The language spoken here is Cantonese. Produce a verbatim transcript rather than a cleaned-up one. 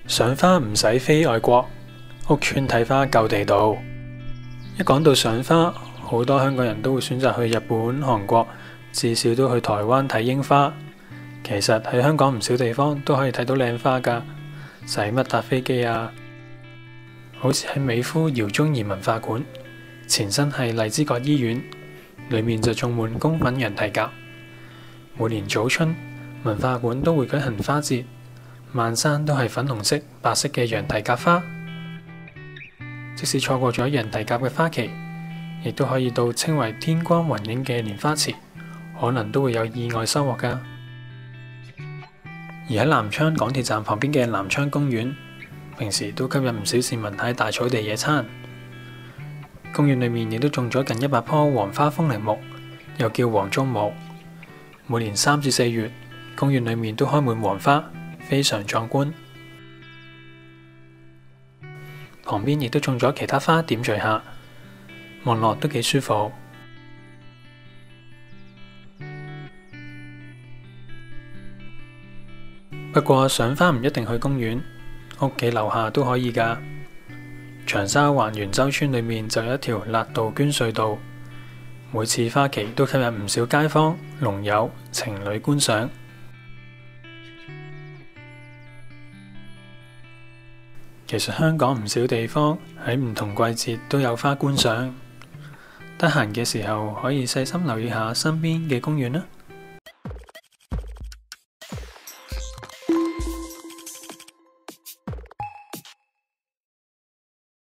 賞花唔使飛外國，屋村睇花夠地道。一講到賞花，好多香港人都會選擇去日本、韓國，至少都去台灣睇櫻花。其實喺香港唔少地方都可以睇到靚花㗎，使乜搭飛機啊？好似喺美孚饒宗頤文化館，前身係荔枝角醫院，裏面就種滿公品羊蹄甲。每年早春，文化館都會舉行花節，漫山都係粉紅色、白色嘅羊蹄甲花。即使錯過咗羊蹄甲嘅花期，亦都可以到稱為天光雲影嘅蓮花池，可能都會有意外收穫㗎。而喺南昌港鐵站旁邊嘅南昌公園，平時都吸引唔少市民喺大草地野餐。公園裏面亦都種咗近一百棵黃花風鈴木，又叫黃竹木。每年三至四月，公園裏面都開滿黃花，非常壯觀。旁邊亦都種咗其他花點綴下，望落都幾舒服。不過賞花唔一定去公園，屋企樓下都可以㗎。長沙灣元洲村裏面就有一條辣道捐隧道，每次花期都吸引唔少街坊、農友、情侶觀賞。其實香港唔少地方喺唔同季節都有花觀賞，得閒嘅時候可以細心留意下身邊嘅公園啦。